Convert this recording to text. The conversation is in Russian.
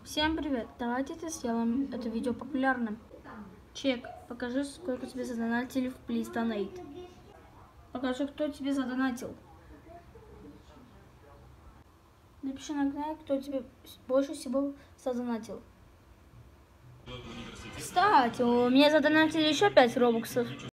Всем привет! Давайте это сделаем это видео популярным. Чек, покажи, сколько тебе задонатили в Please Donate. Покажи, кто тебе задонатил. Напиши на канале, кто тебе больше всего задонатил. Кстати, у меня задонатили еще 5 робоксов.